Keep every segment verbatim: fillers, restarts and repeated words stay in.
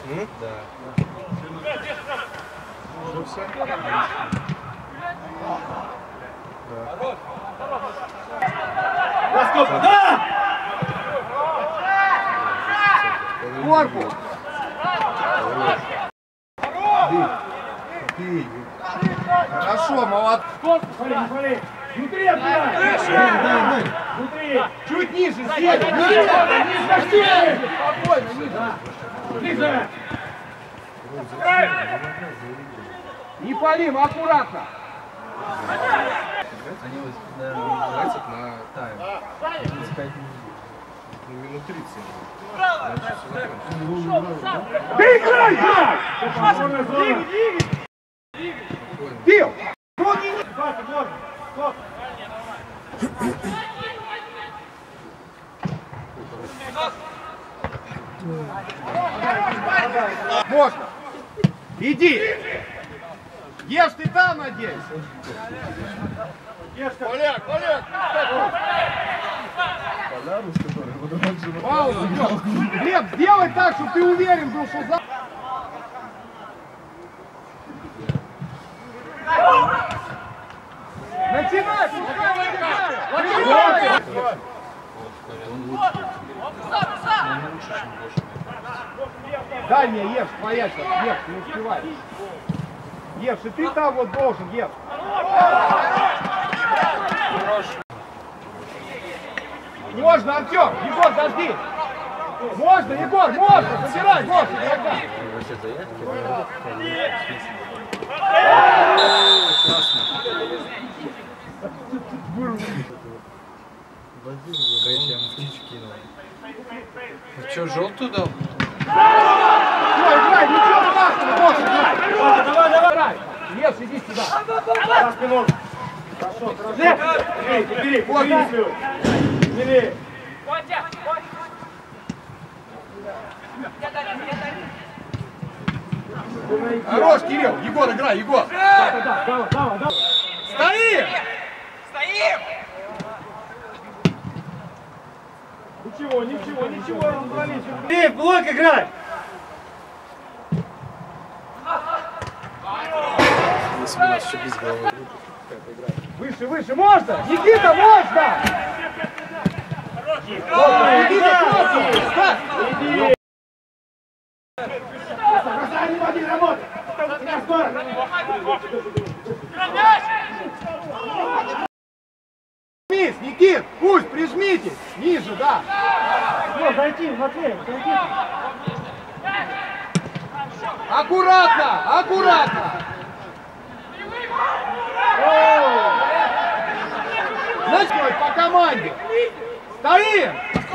М? Да. Уже все? Да. Раскопка! Да! Корпус! Бей. Хорошо, молодец. Корпус, смотри, не смотри. Внутри отбирай! Дай, дай, дай. Внутри! Чуть ниже, здесь! Ниже! Ниже! Спокойно, ниже! Ниже! Не палим, аккуратно! Они, наверное, тратят на тайм. тридцать пять минут. Ну, минут тридцать. Ты играй, играй! Бил! Можно! Иди! Ешь ты там, надеюсь! Поляк, поляк! Полярус, который вот он же... Пауза, Глеб, сделай так, чтобы ты уверен был, что за... Начинай! Начинай! Дай мне, Ев, стоять, Ев, не успевай. Ев, и ты там вот должен, Ев. Можно, Артем! Егор, дожди! Можно, Егор, можно! Забирай, можно! Ты что, желтую дал? Играй, играй, ничего страшного, можно, играй! Давай, давай, давай! Ев, иди сюда! За спину! Хорошо, хорошо! Бери, бери, бери! Бери! Хорош, Кирилл! Егор, играй, Егор! Давай, давай, давай, давай! Стоим! Стоим! Ничего, ничего, ничего, разобрались. Эй, в блок играй! Если у нас еще без головы. Выше, выше, можно! Никита, можно! Никита, можно! Иди! Бросай, не води, работай! Прижмись, Никит, пусть, прижмитесь! Ниже, да! Вот, зайти, Матвей, зайти! Аккуратно, аккуратно! Значит, по команде! Стоим!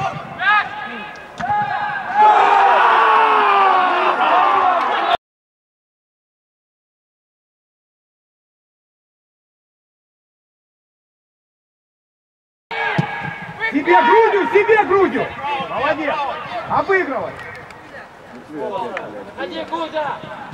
Себе грудью, себе грудью! Молодец! Обыгрывай! Ходи, Гуда!